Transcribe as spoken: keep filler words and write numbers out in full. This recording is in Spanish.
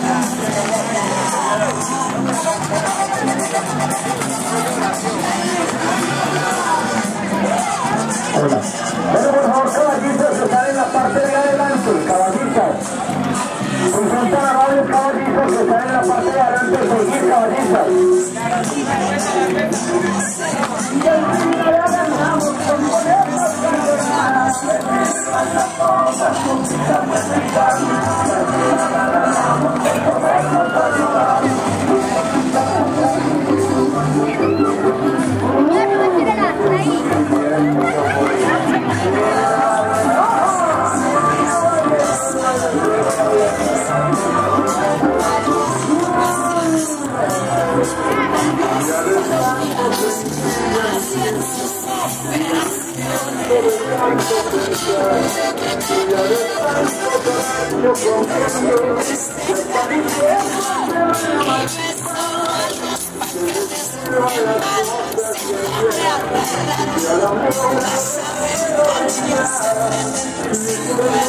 Bueno, por favor, caballistas, están en la parte de adelante, caballistas. Presentan a varios caballistas que están en la parte de adelante, seguir caballistas. Yeah.